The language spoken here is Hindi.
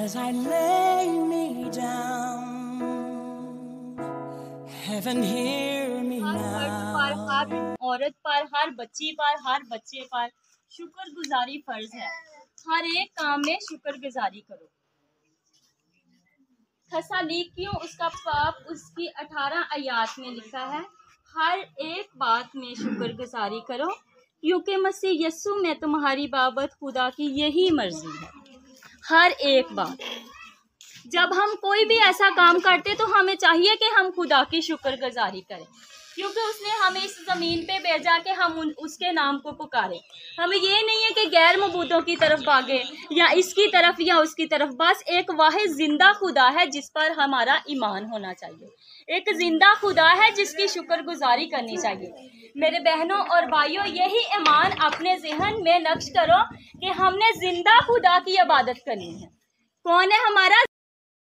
as I lay me down. Heaven, hear me now. हर औरत पर, हर बच्ची पर, हर बच्चे पर शुक्रगुजारी फर्ज है। हर एक काम में शुक्रगुजारी करो। थस्सलुनीकियों उसका बाब उसकी 18 आयत में लिखा है, हर एक बात में शुक्रगुजारी करो क्योंकि मसीह यस्सु में तुम्हारी बाबत खुदा की यही मर्जी है। हर एक बात, जब हम कोई भी ऐसा काम करते तो हमें चाहिए कि हम खुदा की शुक्रगुजारी करें, क्योंकि उसने हमें इस ज़मीन पे भेजा कि हम उसके नाम को पुकारें। हमें ये नहीं है कि गैर मबूदों की तरफ भागे या इसकी तरफ या उसकी तरफ। बस एक वाहिद जिंदा खुदा है जिस पर हमारा ईमान होना चाहिए, एक जिंदा खुदा है जिसकी शुक्रगुजारी करनी चाहिए। मेरे बहनों और भाइयों, यही ईमान अपने जहन में नक्श करो कि हमने जिंदा खुदा की इबादत करनी है। कौन है हमारा